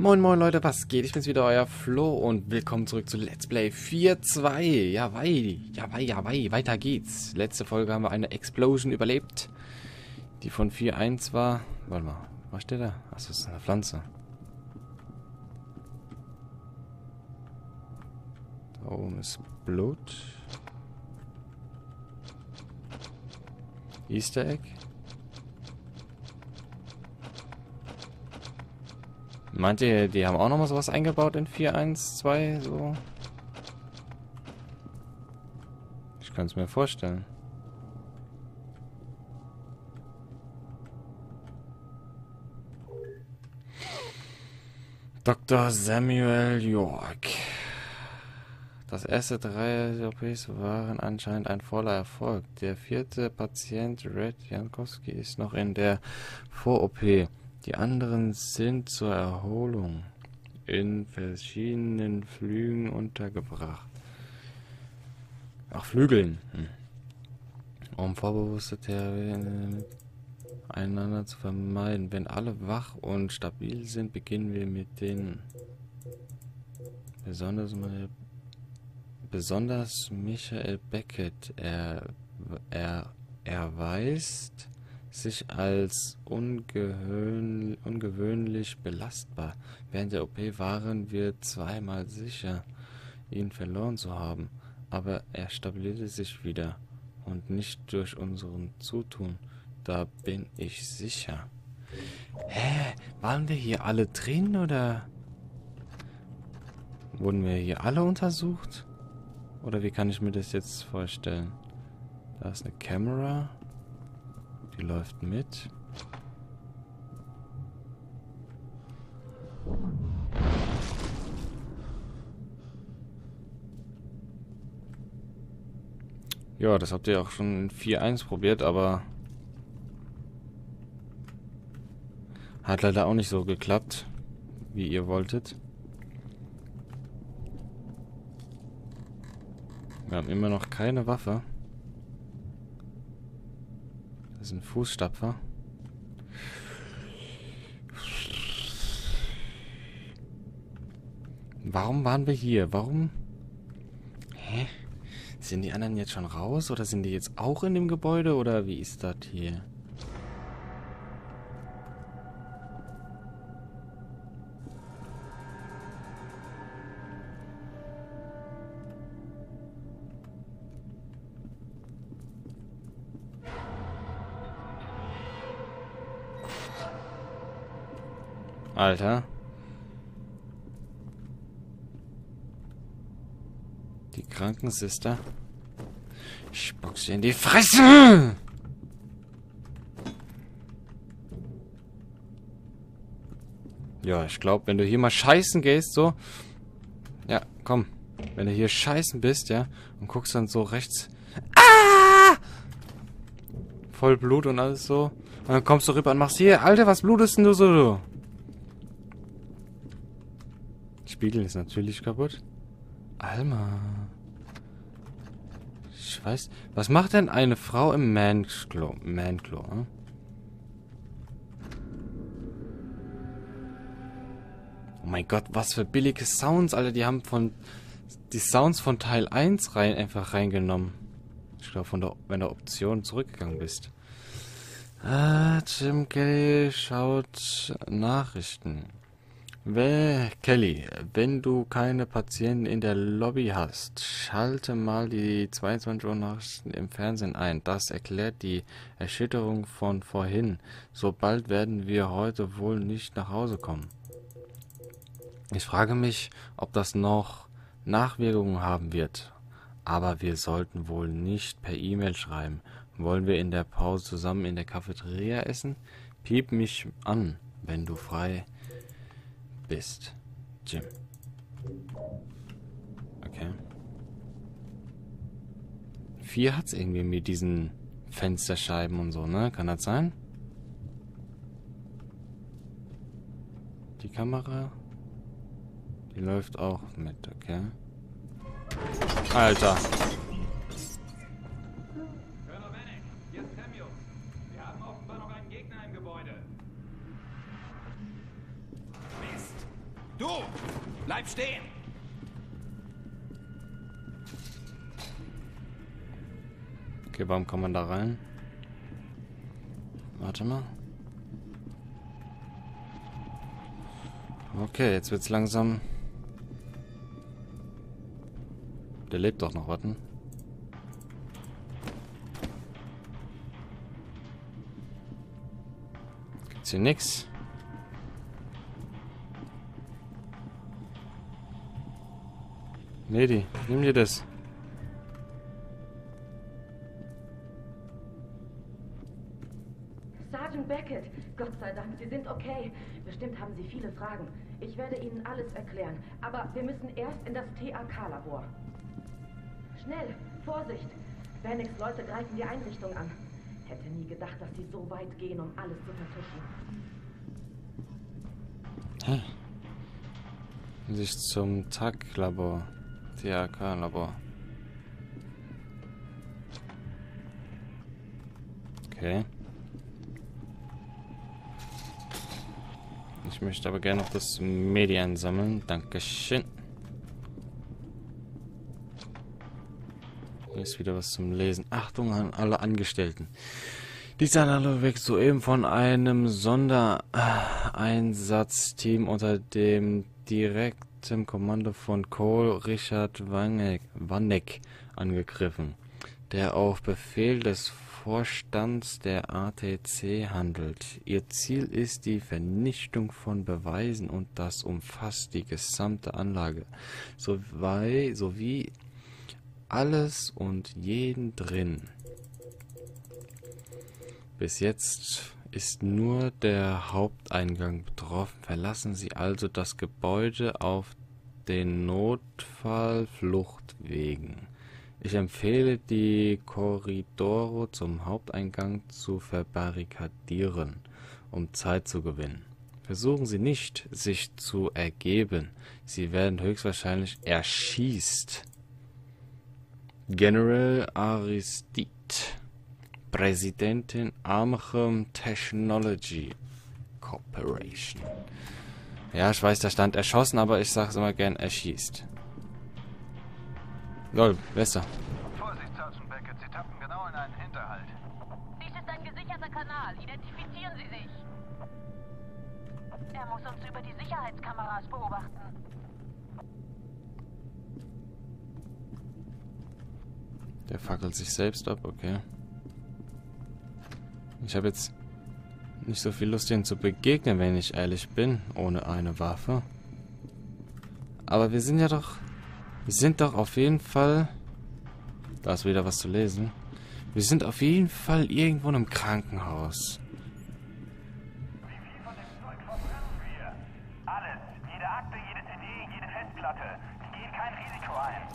Moin moin Leute, was geht? Ich bin's wieder, euer Flo und willkommen zurück zu Let's Play 4.2. Jawohl, weiter geht's. Letzte Folge haben wir eine Explosion überlebt, die von 4.1 war. Warte mal, was steht da? Achso, das ist eine Pflanze. Da oben ist Blut. Easter Egg. Meint ihr, die haben auch noch mal sowas eingebaut in 4.1.2? So? Ich kann es mir vorstellen. Dr. Samuel York. Das erste 3 OPs waren anscheinend ein voller Erfolg. Der 4. Patient, Red Jankowski, ist noch in der Vor-OP. Die anderen sind zur Erholung in verschiedenen Flügen untergebracht. Ach, Flügeln. Um vorbewusste Terrorien einander zu vermeiden. Wenn alle wach und stabil sind, beginnen wir mit den besonders Michael Beckett. Er erweist sich als ungewöhnlich belastbar. Während der OP waren wir zweimal sicher, ihn verloren zu haben, aber er stabilisierte sich wieder und nicht durch unseren Zutun. Da bin ich sicher. Hä? Waren wir hier alle drin oder wurden wir hier alle untersucht? Oder wie kann ich mir das jetzt vorstellen? Da ist eine Kamera. Die läuft mit. Ja, das habt ihr auch schon in 4.1 probiert, aber hat leider auch nicht so geklappt, wie ihr wolltet. Wir haben immer noch keine Waffe. Das ist ein Fußstapfer. Warum waren wir hier? Warum? Hä? Sind die anderen jetzt schon raus? Oder sind die jetzt auch in dem Gebäude? Oder wie ist das hier? Alter. Die Krankenschwester. Ich boxe dir in die Fresse! Ja, ich glaube, wenn du hier mal scheißen gehst, so. Ja, komm. Wenn du hier scheißen bist, ja, und guckst dann so rechts. Ah! Voll Blut und alles so. Und dann kommst du rüber und machst hier, Alter, was blutest denn du so? Spiegel ist natürlich kaputt. Alma. Ich weiß. Was macht denn eine Frau im Man-Klo? Hm? Oh mein Gott, was für billige Sounds, Alter. Die haben die Sounds von Teil 1 einfach reingenommen. Ich glaube, wenn du Option zurückgegangen bist. Jim Kelly schaut Nachrichten. Kelly, wenn du keine Patienten in der Lobby hast, schalte mal die 22 Uhr Nachrichten im Fernsehen ein. Das erklärt die Erschütterung von vorhin. So bald werden wir heute wohl nicht nach Hause kommen. Ich frage mich, ob das noch Nachwirkungen haben wird. Aber wir sollten wohl nicht per E-Mail schreiben. Wollen wir in der Pause zusammen in der Cafeteria essen? Piep mich an, wenn du frei bist, Jim. Okay. 4 hat's irgendwie mit diesen Fensterscheiben und so, ne? Kann das sein? Die Kamera, die läuft auch mit, okay. Alter. Hier ist Samuel. Wir haben offenbar noch einen Gegner im Gebäude. Mist. Bleib stehen! Okay, warum kann man da rein? Warte mal. Okay, jetzt wird's langsam. Der lebt doch noch, warten. Gibt's hier nix? Lady, nimm dir das. Sergeant Beckett, Gott sei Dank, Sie sind okay. Bestimmt haben Sie viele Fragen. Ich werde Ihnen alles erklären, aber wir müssen erst in das TAK-Labor. Schnell, Vorsicht! Bannicks Leute greifen die Einrichtung an. Hätte nie gedacht, dass sie so weit gehen, um alles zu vertuschen. Sich zum TAK-Labor. TAK-Labor. Okay. Ich möchte aber gerne noch das Medi einsammeln. Dankeschön. Hier ist wieder was zum Lesen. Achtung an alle Angestellten. Dieser Anlage wächst soeben von einem Sondereinsatzteam unter dem direkten Kommando von Cole Richard Wanneck angegriffen, der auf Befehl des Vorstands der ATC handelt. Ihr Ziel ist die Vernichtung von Beweisen und das umfasst die gesamte Anlage, sowie alles und jeden drin. Bis jetzt ist nur der Haupteingang betroffen. Verlassen Sie also das Gebäude auf den Notfallfluchtwegen. Ich empfehle, die Korridore zum Haupteingang zu verbarrikadieren, um Zeit zu gewinnen. Versuchen Sie nicht, sich zu ergeben. Sie werden höchstwahrscheinlich erschießt. General Aristide, Präsidentin Armachem Technology Corporation. Ja, ich weiß, da stand erschossen, aber ich sag's immer gern erschießt. Lol, besser. Vorsicht, Sergeant Beckett, Sie tappen genau in einen Hinterhalt. Dies ist ein gesicherter Kanal. Identifizieren Sie sich. Er muss uns über die Sicherheitskameras beobachten. Der fackelt sich selbst ab, okay. Ich habe jetzt nicht so viel Lust, ihnen zu begegnen, wenn ich ehrlich bin, ohne eine Waffe. Aber wir sind doch auf jeden Fall... Da ist wieder was zu lesen. Wir sind auf jeden Fall irgendwo in einem Krankenhaus. Wie viel von dem Zeug verbrennen wir? Alles. Jede Akte, jede CD, jede Festplatte. Ich gehe kein Risiko ein.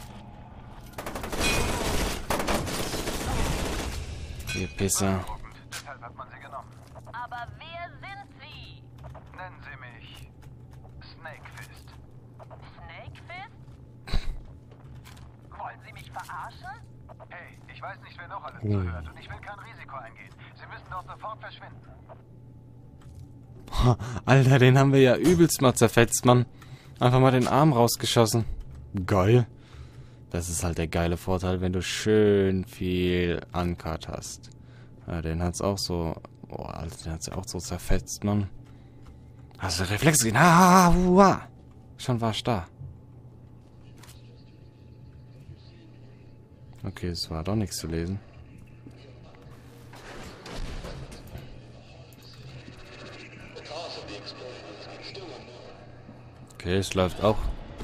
Ihr Pisser. Deshalb hat man sie genommen. Aber wer sind Sie? Nennen Sie mich Snakefist. Snakefist? Wollen Sie mich verarschen? Hey, ich weiß nicht, wer noch alles zuhört und ich will kein Risiko eingehen. Sie müssen dort sofort verschwinden. Alter, den haben wir ja übelst mal zerfetzt, Mann. Einfach mal den Arm rausgeschossen. Geil. Das ist halt der geile Vorteil, wenn du schön viel Uncut hast. Ja, den hat's auch so... Boah, Alter, den hat's ja auch so zerfetzt, Mann. Hast du Reflex gesehen? Schon war ich da. Okay, es war doch nichts zu lesen. Okay, es läuft auch.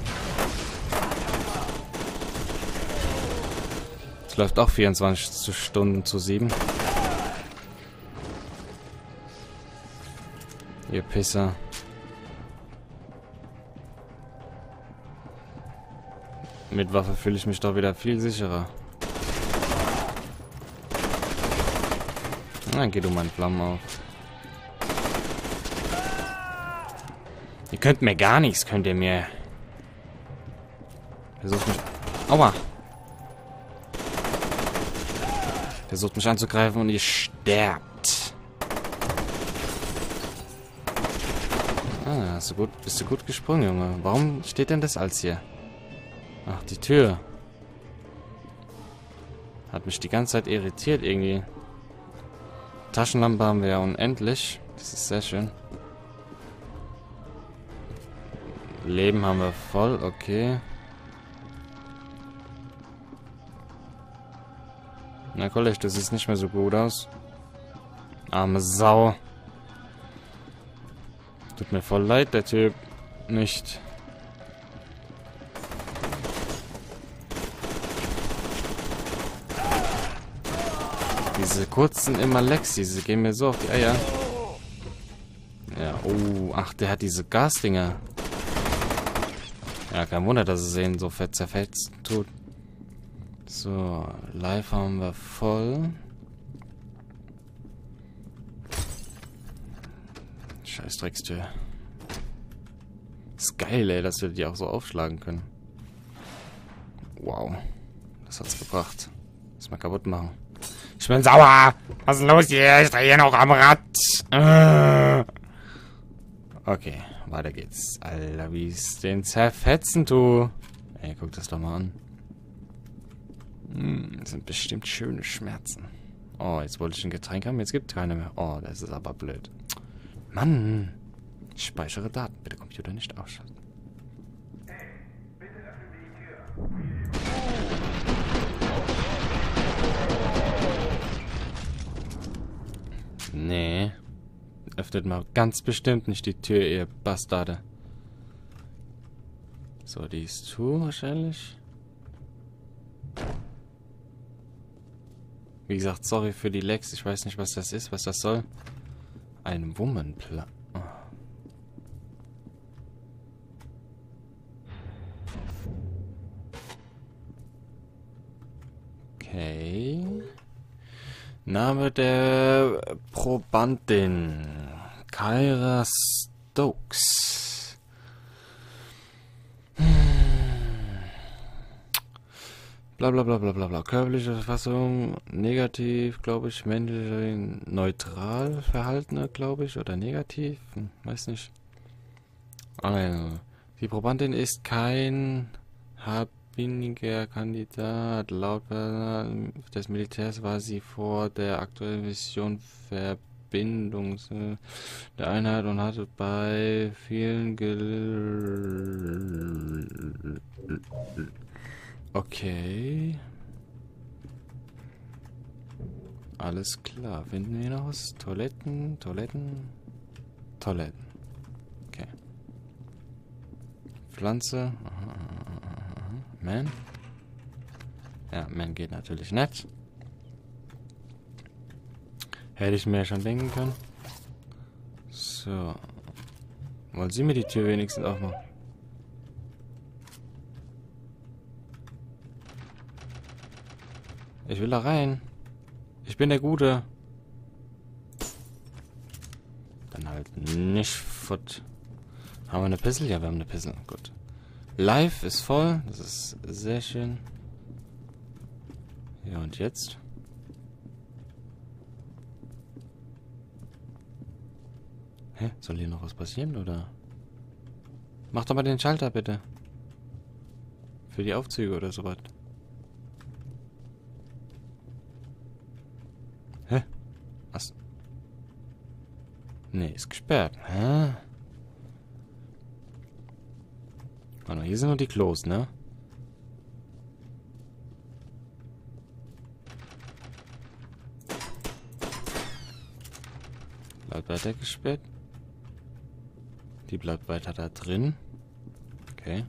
Es läuft auch 24 Stunden zu 7. Ihr Pisser. Mit Waffe fühle ich mich doch wieder viel sicherer. Dann geht um meinen Flammen auf. Ihr könnt mir gar nichts, könnt ihr mir. Versucht mich... Aua! Versucht mich anzugreifen und ihr sterbt. Ah, bist du gut gesprungen, Junge. Warum steht denn das als hier? Ach, die Tür. Hat mich die ganze Zeit irritiert irgendwie. Taschenlampe haben wir ja unendlich. Das ist sehr schön. Leben haben wir voll, okay. Na Kollege, das sieht nicht mehr so gut aus. Arme Sau. Tut mir voll leid, der Typ. Nicht. Diese kurzen immer Lecks, diese gehen mir so auf die Eier. Ja, oh, ach, der hat diese Gasdinger. Ja, kein Wunder, dass es ihn so fett zerfetzt tut. So, live haben wir voll. Scheiß Dreckstür. Ist geil, ey, dass wir die auch so aufschlagen können. Wow. Das hat's gebracht. Lass mal kaputt machen. Ich bin sauer! Was ist denn los hier? Ich drehe hier noch am Rad. Okay, weiter geht's. Alter, wie es den zerfetzen tu. Ey, guck das doch mal an. Das sind bestimmt schöne Schmerzen. Oh, jetzt wollte ich ein Getränk haben, jetzt gibt es keine mehr. Oh, das ist aber blöd. Mann! Speichere Daten, bitte Computer nicht ausschalten. Nee. Öffnet mal ganz bestimmt nicht die Tür, ihr Bastarde. So, die ist zu wahrscheinlich. Wie gesagt, sorry für die Lecks. Ich weiß nicht, was das ist, was das soll. Ein Womanplan. Oh. Okay. Name der Probandin. Kyra Stokes. Bla bla bla bla bla bla. Körperliche Verfassung negativ, glaube ich. Männliche neutral Verhaltene, glaube ich. Oder negativ. Weiß nicht. Also, die Probandin ist kein habiniger Kandidat. Laut des Militärs war sie vor der aktuellen Mission Verbindung der Einheit und hatte bei vielen Okay. Alles klar. Finden wir noch was? Toiletten. Okay. Pflanze. Man. Ja, Man geht natürlich nicht. Hätte ich mir ja schon denken können. So. Wollen Sie mir die Tür wenigstens aufmachen? Ich will da rein. Ich bin der Gute. Dann halt nicht fort. Haben wir eine Pistole? Ja, wir haben eine Pistole. Gut. Live ist voll. Das ist sehr schön. Ja, und jetzt? Hä? Soll hier noch was passieren, oder? Mach doch mal den Schalter, bitte. Für die Aufzüge oder sowas. Hä? Was? Nee, ist gesperrt. Hä? Warte mal, hier sind nur die Klos, ne? Bleibt weiter gesperrt. Die bleibt weiter da drin. Okay.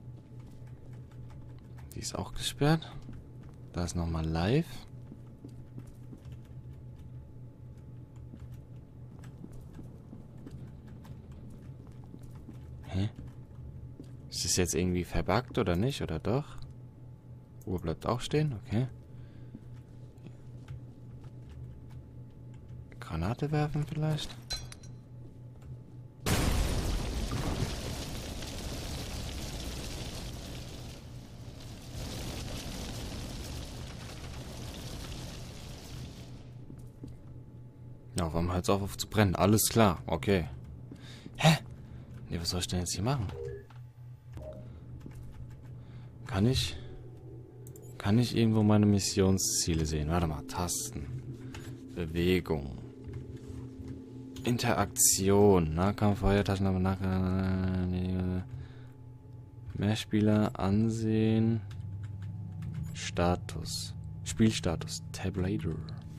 Die ist auch gesperrt. Da ist nochmal live. Hä? Ist das jetzt irgendwie verbuggt oder nicht? Oder doch? Uhr bleibt auch stehen. Okay. Granate werfen vielleicht? Ja, warum hört es auf zu brennen? Alles klar. Okay. Hä? Ja, was soll ich denn jetzt hier machen? Kann ich irgendwo meine Missionsziele sehen? Warte mal, Tasten. Bewegung. Interaktion. Nahkampf, Feuertaschen, Mehrspieler, Ansehen. Status. Spielstatus. Tabulator.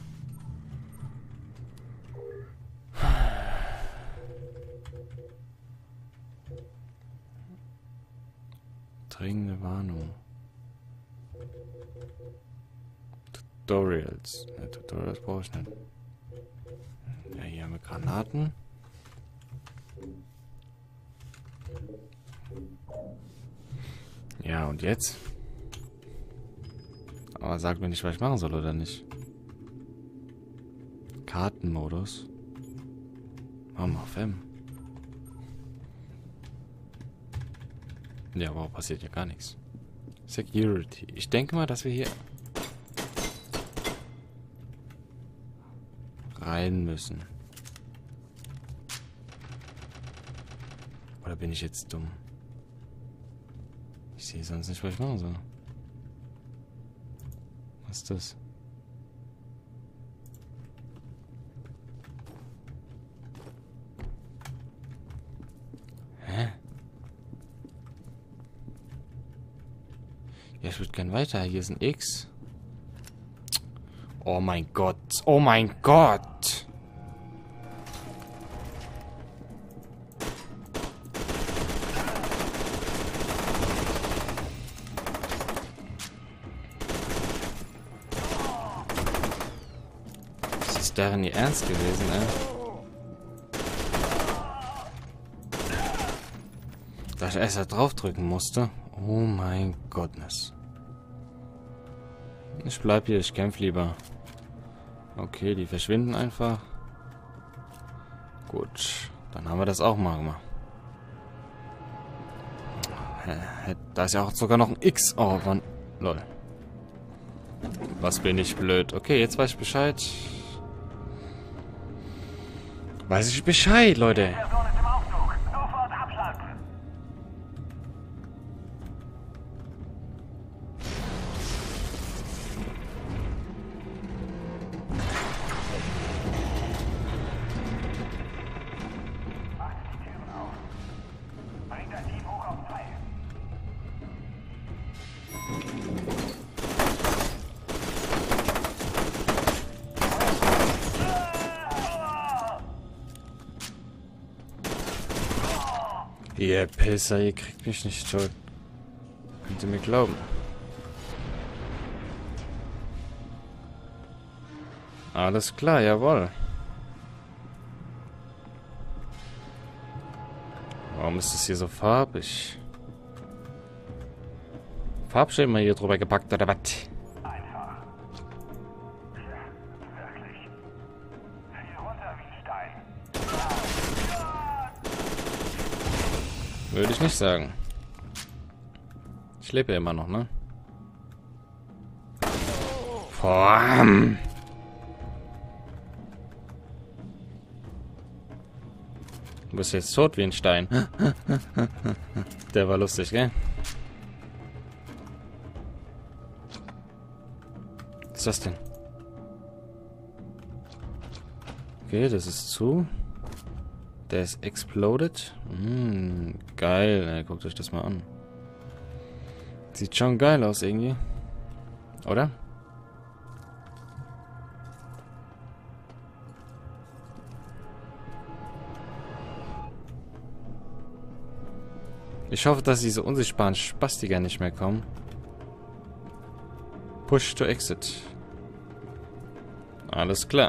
Dringende Warnung. Tutorials. Ne, Tutorials brauche ich nicht. Ja, hier haben wir Granaten. Ja, und jetzt? Aber sag mir nicht, was ich machen soll, oder nicht? Kartenmodus. Machen wir auf M. Ja, aber passiert ja gar nichts. Security. Ich denke mal, dass wir hier rein müssen. Oder bin ich jetzt dumm? Ich sehe sonst nicht, was ich machen soll. Was ist das? Hä? Ja, ich würde gern weiter. Hier ist ein X. Oh mein Gott. Oh mein Gott. Das ist deren ihr Ernst gewesen, ey. Dass ich erst da draufdrücken musste. Oh mein Gottness. Ich bleib hier, ich kämpfe lieber. Okay, die verschwinden einfach. Gut, dann haben wir das auch mal gemacht. Da ist ja auch sogar noch ein X. Oh, Mann. Lol. Was bin ich blöd. Okay, jetzt weiß ich Bescheid. Weiß ich Bescheid, Leute. Person ist im Aufzug. Sofort abschalten. Macht die Türen auf. Bringt das Team hoch auf 2. Ihr Pisser, ihr kriegt mich nicht tot. Könnt ihr mir glauben? Alles klar, jawohl. Warum ist es hier so farbig? Farbschema hier drüber gepackt, oder was? Einfach. Ja, wirklich. Fiel runter wie ein Stein. Würde ich nicht sagen. Ich lebe ja immer noch, ne? Boah. Du bist jetzt tot wie ein Stein. Der war lustig, gell? Was ist das denn? Okay, das ist zu. Der ist exploded. Geil, ey, guckt euch das mal an. Sieht schon geil aus irgendwie. Oder? Ich hoffe, dass diese unsichtbaren Spastiker nicht mehr kommen. Push to exit. Alles klar.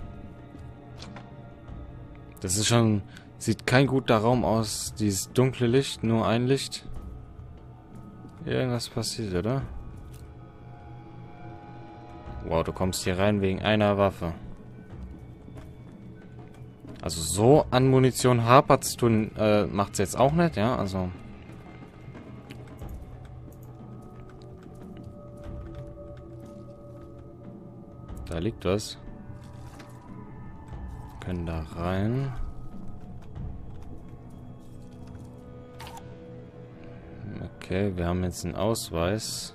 Das ist schon... Sieht kein guter Raum aus. Dieses dunkle Licht, nur ein Licht. Irgendwas passiert, oder? Wow, du kommst hier rein wegen einer Waffe. Also so an Munition hapert's tun, macht's jetzt auch nicht, ja? Also... Da liegt was. Können da rein. Okay, wir haben jetzt einen Ausweis.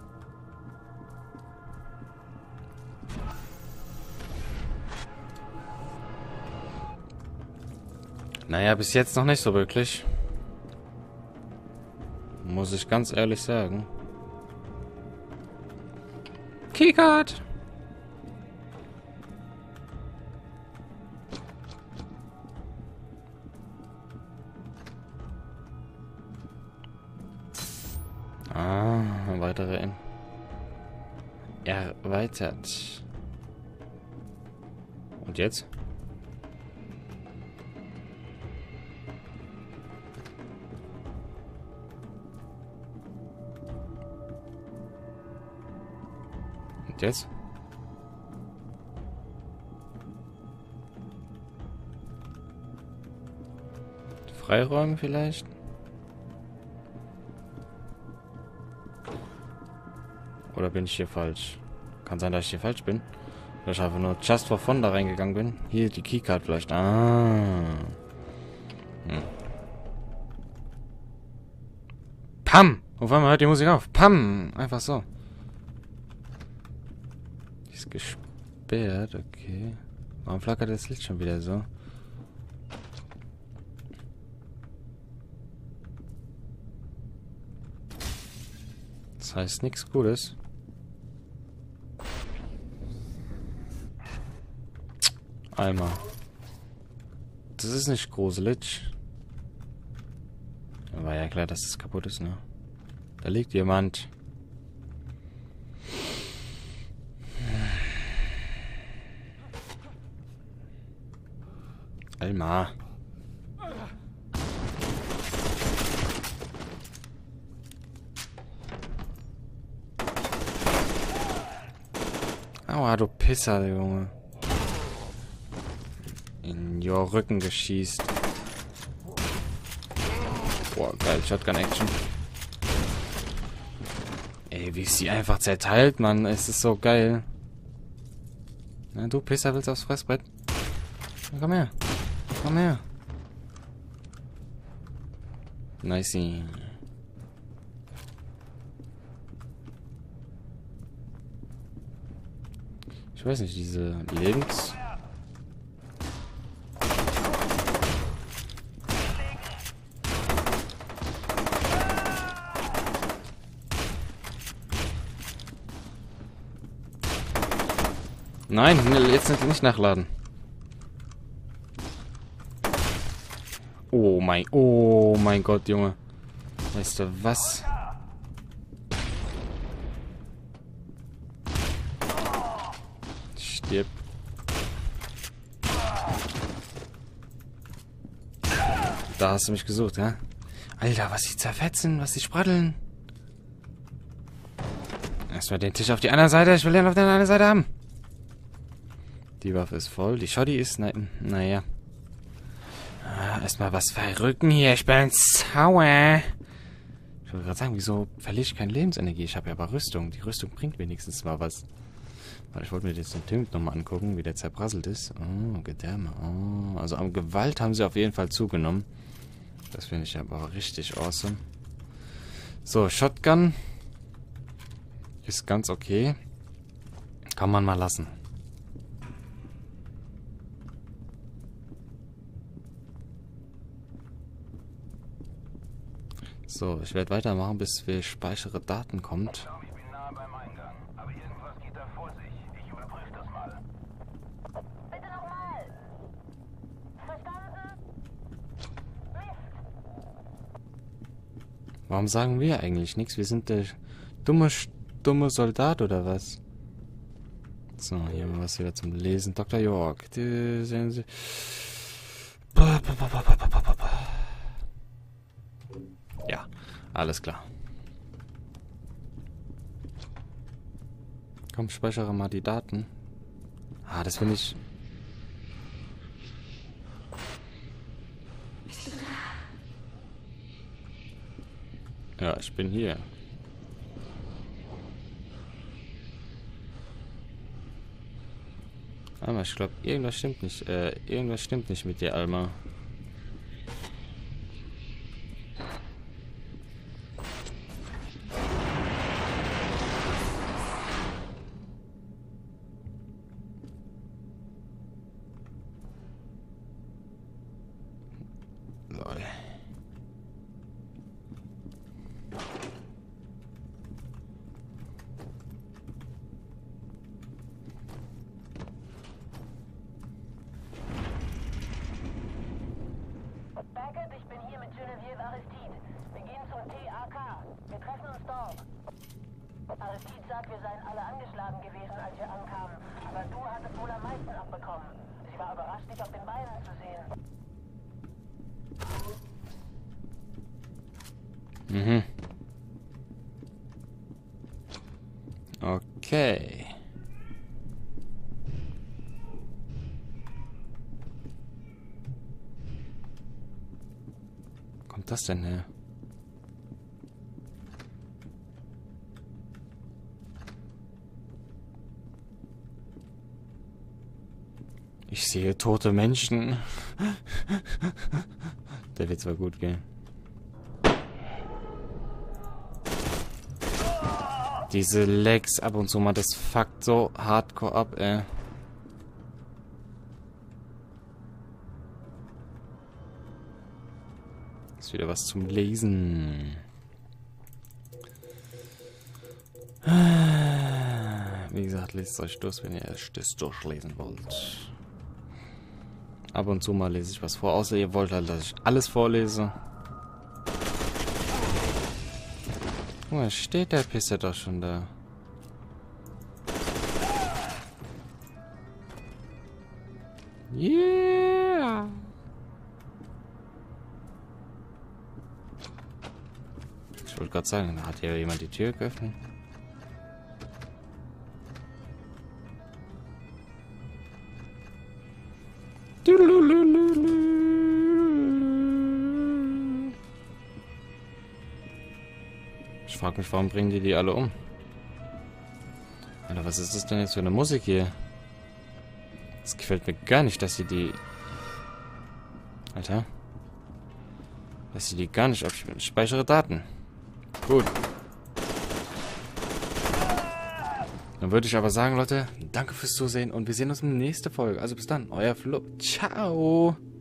Naja, bis jetzt noch nicht so wirklich. Muss ich ganz ehrlich sagen. Keycard! Ah, weitere erweitert. Und jetzt? Und jetzt? Freiräumen vielleicht? Oder bin ich hier falsch? Kann sein, dass ich hier falsch bin. Oder ich einfach nur just for fun da reingegangen bin. Hier die Keycard vielleicht. Ah. Pam! Auf einmal hört die Musik auf. Pam! Einfach so. Die ist gesperrt, okay. Warum flackert das Licht schon wieder so? Das heißt nichts Gutes. Einmal. Das ist nicht gruselig. War ja klar, dass das kaputt ist, ne? Da liegt jemand. Alma. Aua, du Pisser, Junge. In your Rücken geschießt. Boah, geil, Shotgun-Action. Ey, wie sie einfach zerteilt, Mann. Es ist so geil. Na, du Pisser, willst aufs Fressbrett? Na, komm her. Komm her. Nice. Ich weiß nicht, diese Lebens... Nein, jetzt nicht nachladen. Oh mein Gott, Junge. Weißt du was? Stirb. Da hast du mich gesucht, ja? Alter, was die zerfetzen, was die spraddeln. Erstmal den Tisch auf die andere Seite. Ich will den auf der anderen Seite haben. Die Waffe ist voll. Die Shoddy ist... Naja. Erstmal was verrücken hier. Ich bin sauer. Ich wollte gerade sagen, wieso verliere ich keine Lebensenergie? Ich habe ja aber Rüstung. Die Rüstung bringt wenigstens mal was. Weil ich wollte mir jetzt den Typ nochmal angucken, wie der zerprasselt ist. Oh, Gedärme. Oh, also an Gewalt haben sie auf jeden Fall zugenommen. Das finde ich aber richtig awesome. So, Shotgun. Ist ganz okay. Kann man mal lassen. So, ich werde weitermachen, bis wir speichere Daten kommt. Ich bin nahe beim Eingang, aber irgendwas geht da vor sich. Ich überprüfe das mal. Bitte nochmal. Verstanden? Mist. Warum sagen wir eigentlich nichts? Wir sind der dumme Soldat oder was? So, hier haben wir was wieder zum Lesen. Dr. York. Die sehen Sie. Ja, alles klar. Komm, speichere mal die Daten. Ah, das finde ich... Ja, ich bin hier. Alma, ich glaube, irgendwas stimmt nicht. Irgendwas stimmt nicht mit dir, Alma. Aristide sagt, wir seien alle angeschlagen gewesen, als wir ankamen. Aber du hattest wohl am meisten abbekommen. Sie war überrascht, dich auf den Beinen zu sehen. Mhm. Okay. Wo kommt das denn her? Ich sehe tote Menschen. Der wird zwar gut gehen. Diese Lags ab und zu mal, das fuckt so hardcore ab, ey. Ist wieder was zum Lesen. Wie gesagt, lest euch durch, wenn ihr das durchlesen wollt. Ab und zu mal lese ich was vor, außer ihr wollt halt, dass ich alles vorlese. Wo steht der Pisser doch schon da? Yeah! Ich wollte gerade sagen, da hat ja jemand die Tür geöffnet. Ich frage mich, warum bringen die alle um? Alter, was ist das denn jetzt für eine Musik hier? Das gefällt mir gar nicht, dass sie die... Alter. Dass sie die gar nicht abspielen. Ich speichere Daten. Gut. Dann würde ich aber sagen, Leute, danke fürs Zusehen und wir sehen uns in der nächsten Folge. Also bis dann, euer Flo. Ciao.